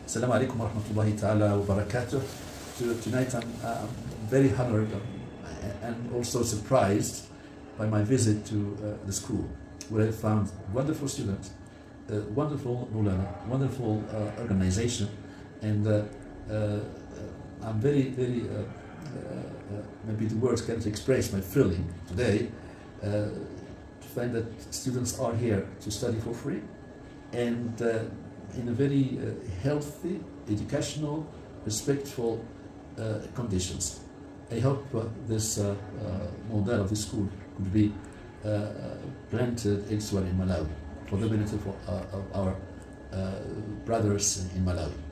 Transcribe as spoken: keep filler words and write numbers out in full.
Assalamu alaikum wa rahmatullahi ta'ala wa barakatuh. Tonight I'm uh, very honored and also surprised by my visit to uh, the school, where I found wonderful students, uh, wonderful mulana, wonderful uh, organization, and uh, uh, I'm very, very, uh, uh, maybe the words can't express my feeling today, uh, to find that students are here to study for free, and uh, in a very uh, healthy, educational, respectful uh, conditions. I hope uh, this uh, uh, model of the school could be uh, planted elsewhere in Malawi for the benefit of, uh, of our uh, brothers in Malawi.